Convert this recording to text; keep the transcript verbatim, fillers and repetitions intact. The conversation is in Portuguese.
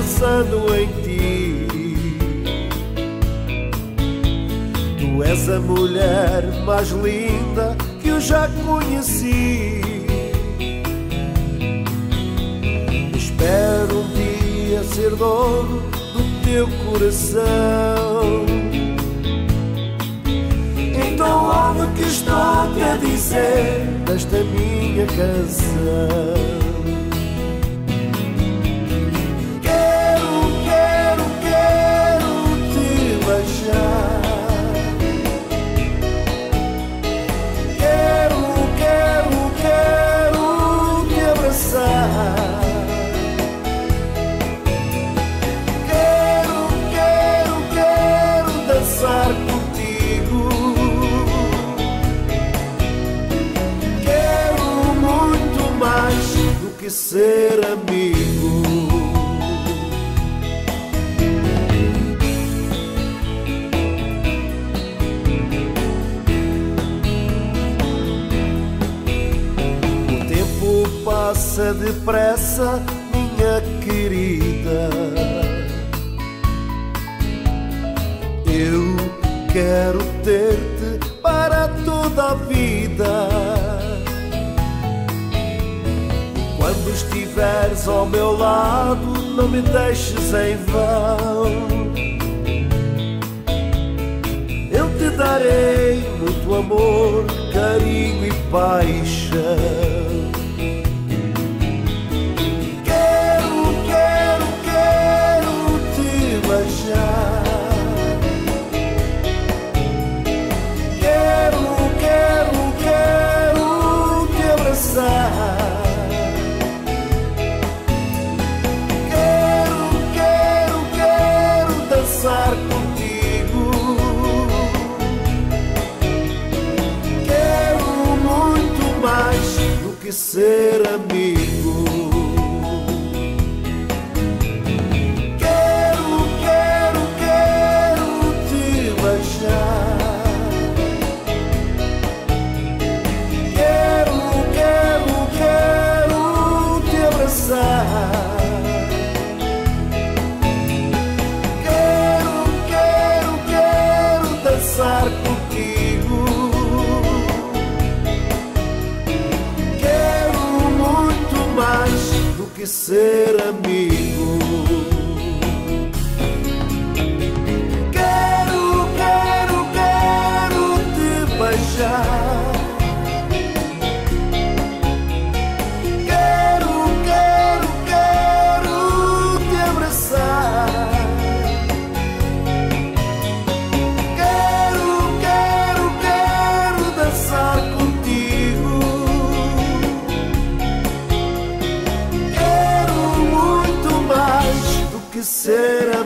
pensando em ti. Tu és a mulher mais linda que eu já conheci. Espero um dia ser dono do teu coração. Então ouve o que estou-te a dizer nesta minha canção. Que ser amigo. O tempo passa depressa, minha querida. Eu quero ter-te para toda a vida. Quando estiveres ao meu lado, não me deixes em vão. Eu te darei muito amor, carinho e paixão. Quero, quero, quero te beijar. Quero, quero, quero te abraçar. Contigo, quero muito mais do que ser amigo. Quero, quero, quero te beijar. Quero, quero, quero te abraçar. Contigo, quero muito mais do que ser amigo. Quero, quero, quero te beijar. Quero, quero, quero te abraçar. Ser